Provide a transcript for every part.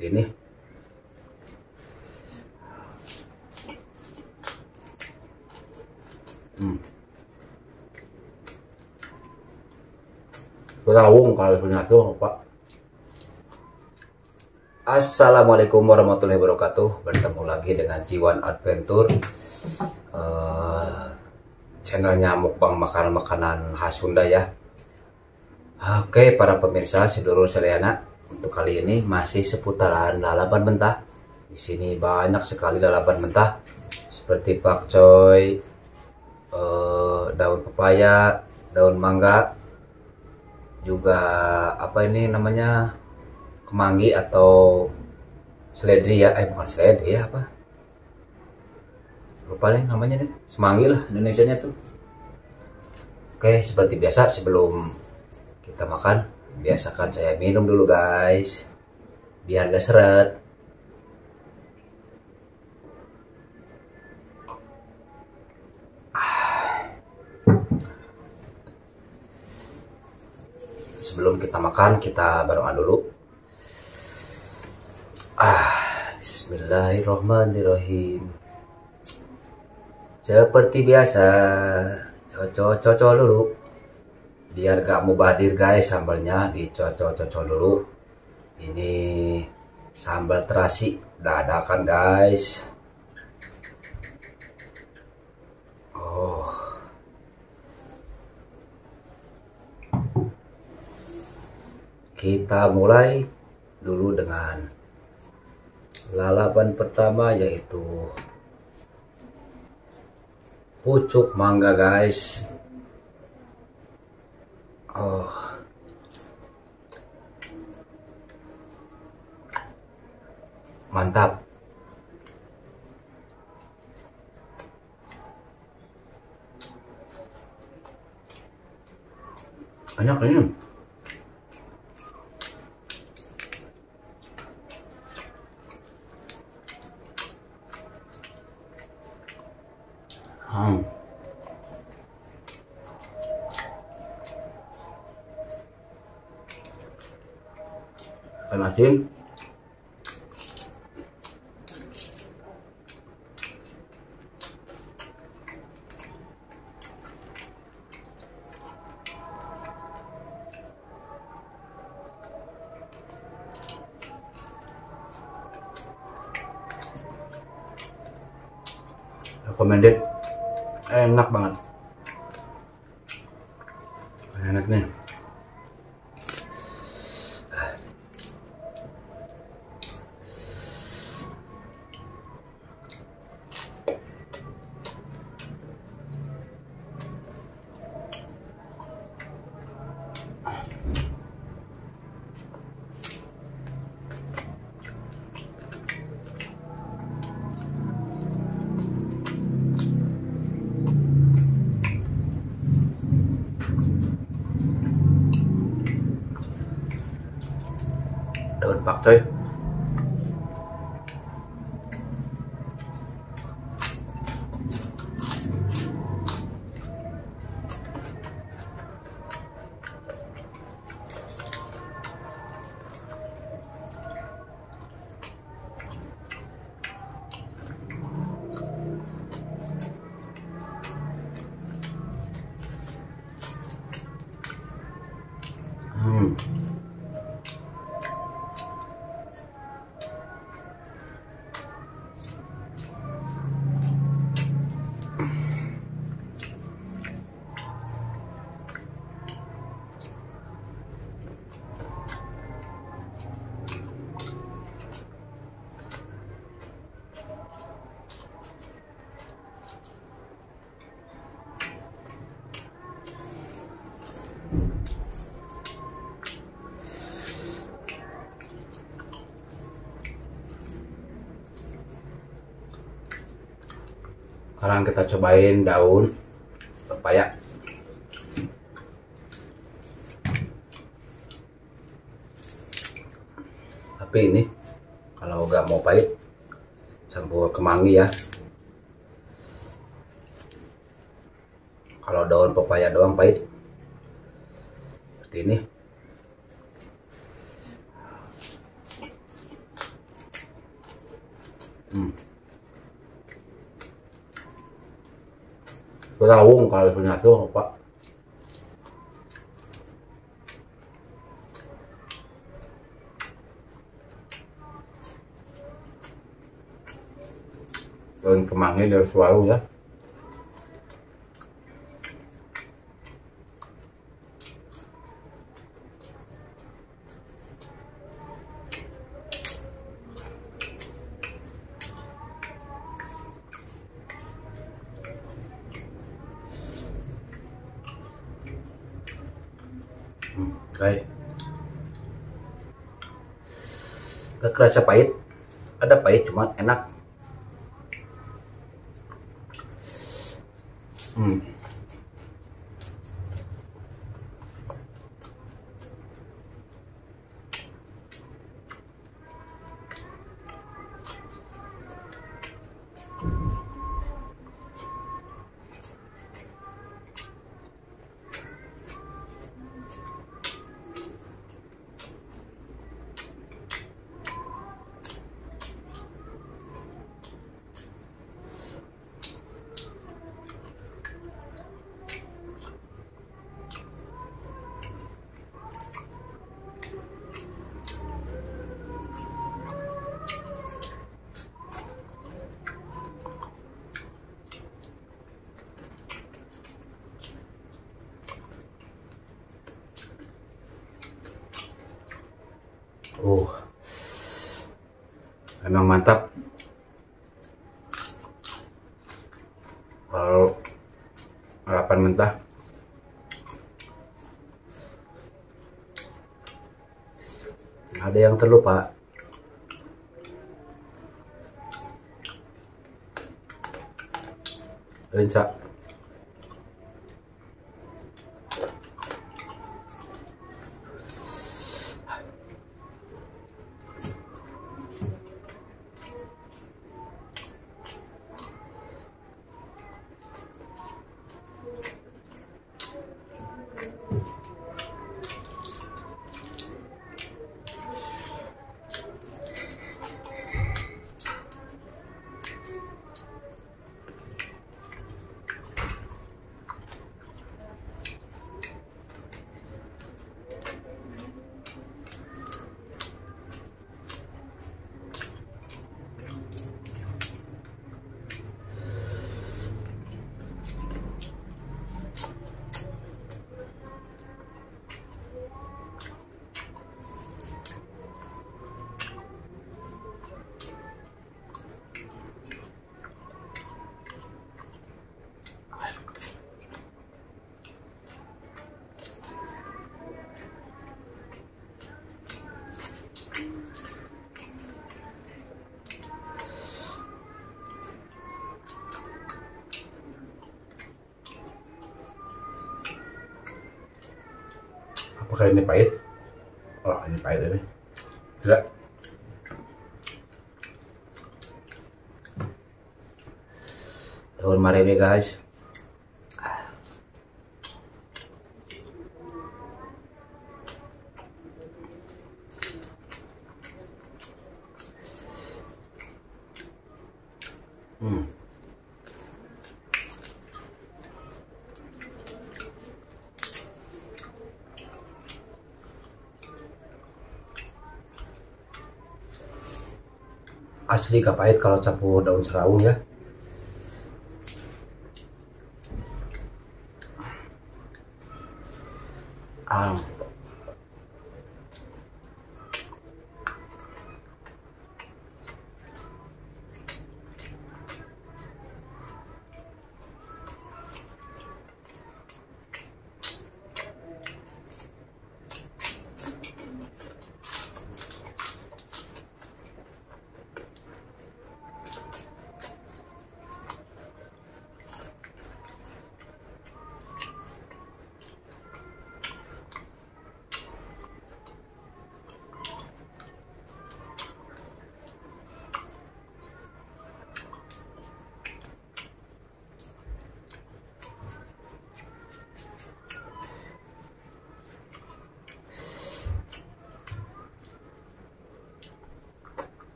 seperti ini. Rawung kalau sunat tuh Pak. Assalamualaikum warahmatullahi wabarakatuh. Bertemu lagi dengan Jiwan Adventure, channelnya mukbang makanan-makanan khas Sunda ya. Oke para pemirsa sedulur seliana, untuk kali ini masih seputaran lalapan mentah. Di sini banyak sekali lalapan mentah seperti pakcoy, daun pepaya, daun mangga, juga apa ini namanya, kemangi atau seledri ya, bukan seledri ya, apa lupa nih namanya nih, semanggi lah Indonesianya tuh. Oke, seperti biasa sebelum kita makan, biasakan saya minum dulu guys, biar gak seret. Sebelum kita makan, kita berdoa dulu. Bismillahirrohmanirrohim. Seperti biasa, cocok dulu. Biar gak mubadir guys, sambalnya dicocok dulu. Ini sambal terasi dadakan guys. Kita mulai dulu dengan lalapan pertama, yaitu pucuk mangga guys. Mantap. Banyak ini. Ikan asin, recommended, enak banget, enak nih. Daun pakcoy, sekarang kita cobain daun pepaya. Tapi ini kalau nggak mau pahit, campur kemangi ya. Kalau daun pepaya doang pahit, seperti ini. Hmm. Serawung kalau punya tuh Pak. Daun kemangnya dari Serawung ya. Oke. Gak kerasa pahit. Ada pahit cuman enak. Hmm. Emang mantap kalau lalapan mentah. Ada yang terlupa. Lenca. Apakah ini pahit? Oh, ini pahit ini. Tidak. Daun mareme guys. Asli gak pahit kalau campur daun serawung ya.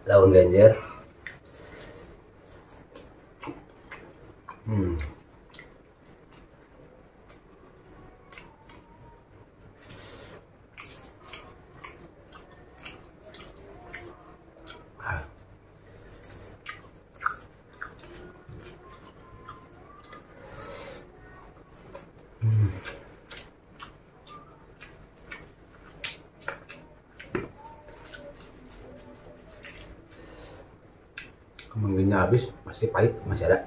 daun genjer. Hmm. Kemangginya habis, pasti pahit, masih ada.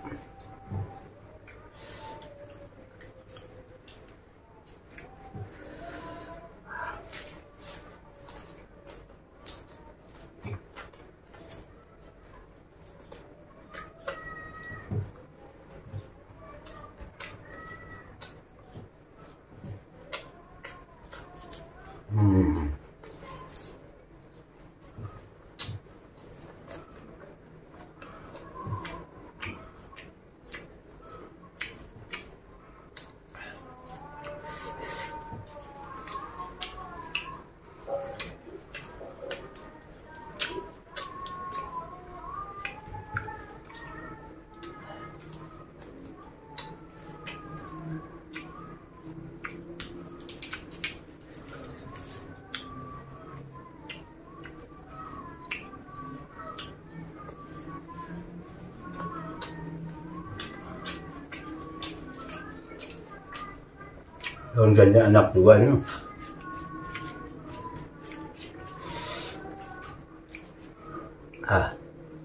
Daun ganja anak dua nih. Ah.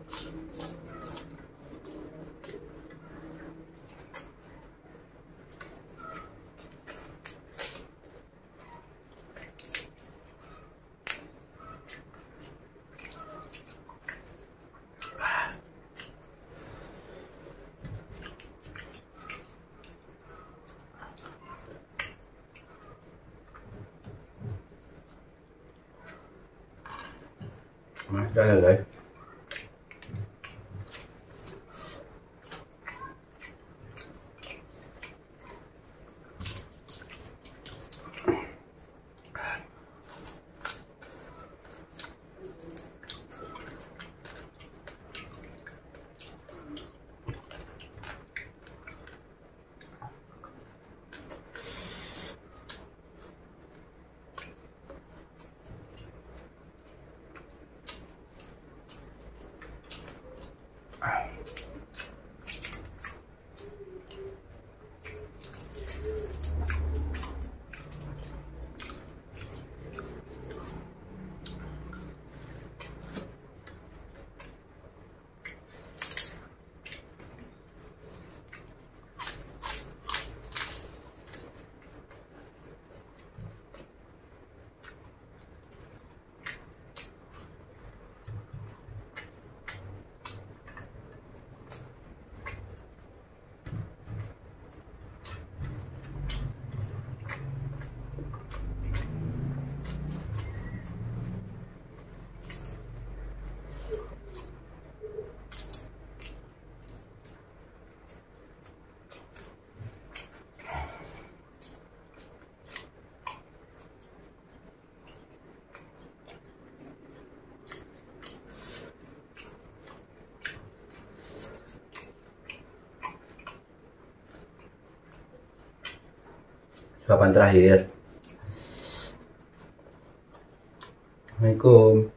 Masih ada guys. Suapan terakhir. Assalamualaikum.